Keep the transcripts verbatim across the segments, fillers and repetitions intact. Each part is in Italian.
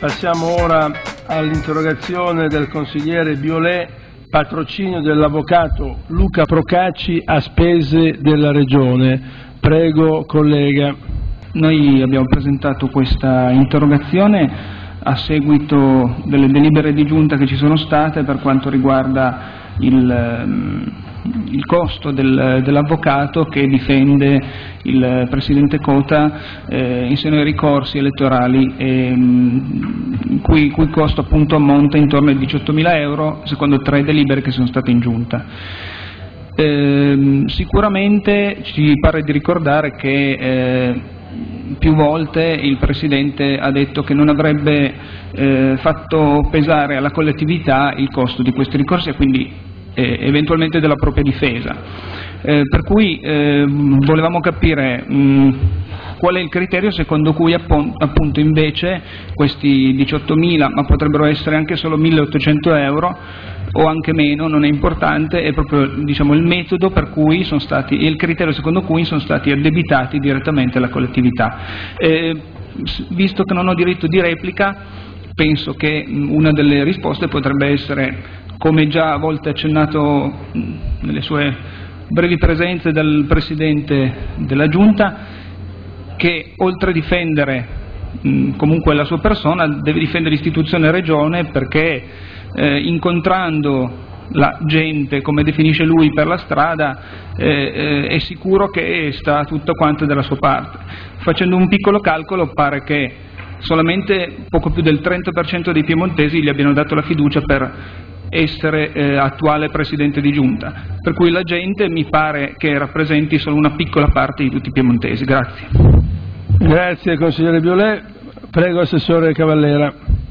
Passiamo ora all'interrogazione del consigliere Biolè, patrocinio dell'avvocato Luca Procacci a spese della Regione. Prego, collega. Noi abbiamo presentato questa interrogazione a seguito delle delibere di giunta che ci sono state per quanto riguarda il, il costo del, dell'avvocato che difende il Presidente Cota eh, in seno ai ricorsi elettorali, eh, in cui, cui costo appunto ammonta intorno ai diciottomila euro secondo tre delibere che sono state in giunta. Eh, sicuramente ci pare di ricordare che eh, più volte il Presidente ha detto che non avrebbe eh, fatto pesare alla collettività il costo di questi ricorsi e quindi eh, eventualmente della propria difesa. Eh, per cui eh, volevamo capire mh, qual è il criterio secondo cui appunto invece questi diciottomila, ma potrebbero essere anche solo milleottocento euro o anche meno, non è importante, è proprio diciamo, il metodo per cui sono stati, e il criterio secondo cui sono stati addebitati direttamente alla collettività. Eh, visto che non ho diritto di replica, penso che una delle risposte potrebbe essere, come già a volte accennato nelle sue brevi presenze dal Presidente della Giunta, che oltre a difendere mh, comunque la sua persona, deve difendere l'istituzione Regione, perché eh, incontrando la gente, come definisce lui, per la strada, eh, eh, è sicuro che sta tutta quanta dalla sua parte. Facendo un piccolo calcolo pare che solamente poco più del trenta per cento dei piemontesi gli abbiano dato la fiducia per essere eh, attuale Presidente di Giunta, per cui la gente mi pare che rappresenti solo una piccola parte di tutti i piemontesi. Grazie. Grazie consigliere Biolè. Prego Assessore Cavallera.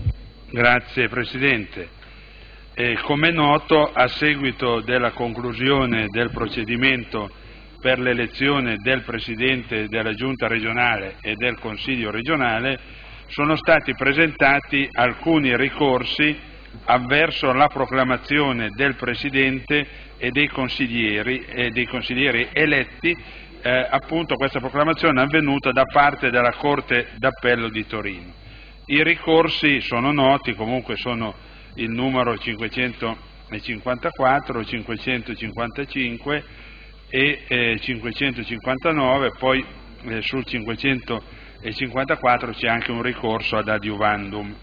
Grazie Presidente. Eh, come è noto, a seguito della conclusione del procedimento per l'elezione del Presidente della Giunta regionale e del Consiglio regionale, sono stati presentati alcuni ricorsi avverso la proclamazione del Presidente e dei consiglieri, e dei consiglieri eletti. Eh, appunto questa proclamazione è avvenuta da parte della Corte d'Appello di Torino. I ricorsi sono noti, comunque sono il numero cinquecentocinquantaquattro, cinquecentocinquantacinque e eh, cinquecentocinquantanove, poi eh, sul cinquecentocinquantaquattro c'è anche un ricorso ad adiuvandum.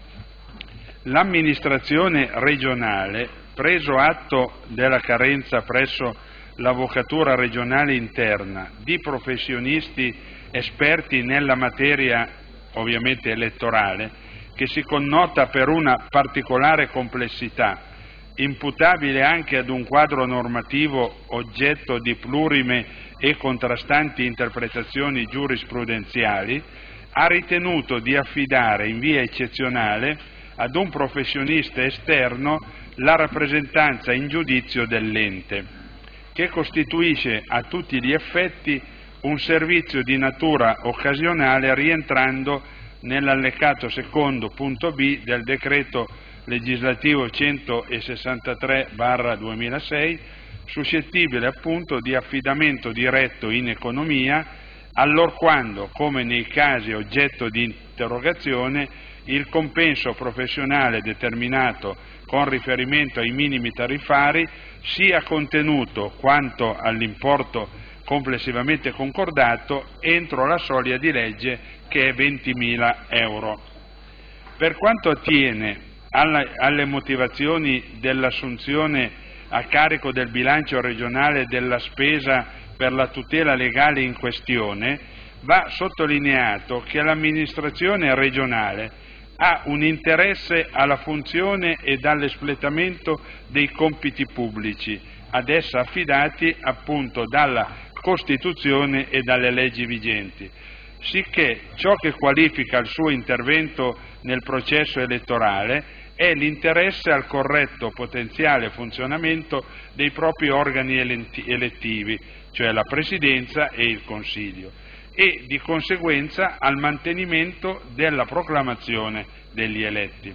L'amministrazione regionale, preso atto della carenza presso l'Avvocatura regionale interna di professionisti esperti nella materia ovviamente elettorale, che si connota per una particolare complessità, imputabile anche ad un quadro normativo oggetto di plurime e contrastanti interpretazioni giurisprudenziali, ha ritenuto di affidare in via eccezionale ad un professionista esterno la rappresentanza in giudizio dell'ente, che costituisce a tutti gli effetti un servizio di natura occasionale rientrando nell'allegato secondo punto B del decreto legislativo centosessantatré barra duemilasei, suscettibile appunto di affidamento diretto in economia, allorquando, come nei casi oggetto di interrogazione, il compenso professionale determinato con riferimento ai minimi tariffari sia contenuto, quanto all'importo complessivamente concordato, entro la soglia di legge che è ventimila euro. Per quanto attiene alla, alle motivazioni dell'assunzione a carico del bilancio regionale della spesa per la tutela legale in questione, va sottolineato che l'amministrazione regionale ha un interesse alla funzione ed all'espletamento dei compiti pubblici ad essa affidati appunto dalla Costituzione e dalle leggi vigenti, sicché ciò che qualifica il suo intervento nel processo elettorale è l'interesse al corretto potenziale funzionamento dei propri organi elettivi, cioè la Presidenza e il Consiglio, e di conseguenza al mantenimento della proclamazione degli eletti.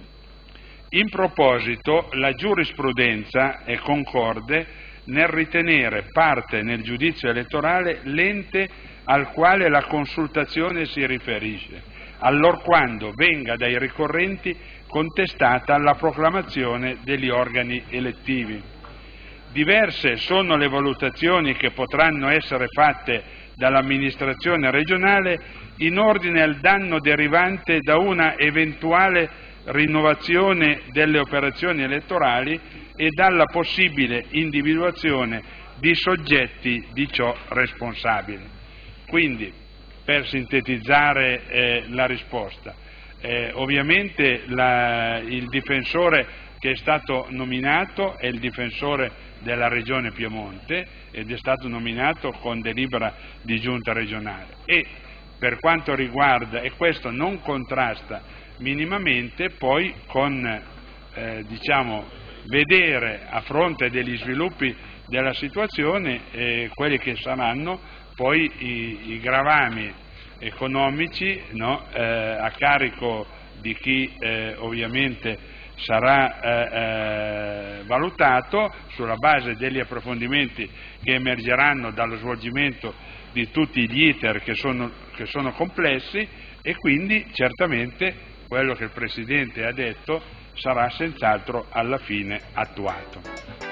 In proposito, la giurisprudenza è concorde nel ritenere parte nel giudizio elettorale l'ente al quale la consultazione si riferisce, allorquando venga dai ricorrenti contestata la proclamazione degli organi elettivi. Diverse sono le valutazioni che potranno essere fatte dall'amministrazione regionale in ordine al danno derivante da una eventuale rinnovazione delle operazioni elettorali e dalla possibile individuazione di soggetti di ciò responsabili. Quindi, per sintetizzare eh, la risposta, eh, ovviamente la, il difensore che è stato nominato è il difensore della Regione Piemonte ed è stato nominato con delibera di giunta regionale e per quanto riguarda, e questo non contrasta minimamente poi con eh, diciamo, vedere a fronte degli sviluppi della situazione eh, quelli che saranno poi i, i gravami economici, no, eh, a carico di chi eh, ovviamente sarà eh, eh, valutato sulla base degli approfondimenti che emergeranno dallo svolgimento di tutti gli iter che sono, che sono complessi e quindi certamente quello che il Presidente ha detto sarà senz'altro alla fine attuato.